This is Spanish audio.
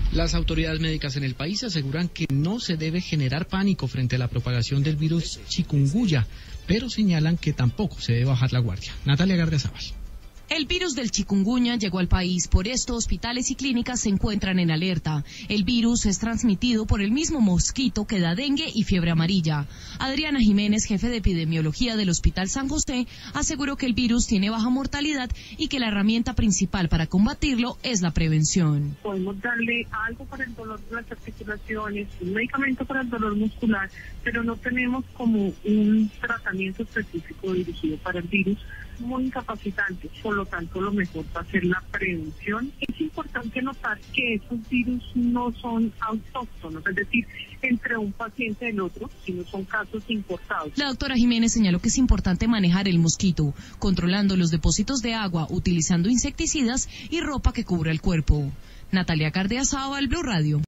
Las autoridades médicas en el país aseguran que no se debe generar pánico frente a la propagación del virus chikungunya, pero señalan que tampoco se debe bajar la guardia. Natalia Gardiazabal. El virus del chikungunya llegó al país, por esto hospitales y clínicas se encuentran en alerta. El virus es transmitido por el mismo mosquito que da dengue y fiebre amarilla. Adriana Jiménez, jefe de epidemiología del Hospital San José, aseguró que el virus tiene baja mortalidad y que la herramienta principal para combatirlo es la prevención. Podemos darle algo para el dolor de las articulaciones, un medicamento para el dolor muscular, pero no tenemos como un tratamiento específico dirigido para el virus, muy incapacitante. Por lo tanto, lo mejor va a ser la prevención. Es importante notar que esos virus no son autóctonos, es decir, entre un paciente y el otro, sino son casos importados. La doctora Jiménez señaló que es importante manejar el mosquito, controlando los depósitos de agua, utilizando insecticidas y ropa que cubra el cuerpo. Natalia Gardiazabal, Blue Radio.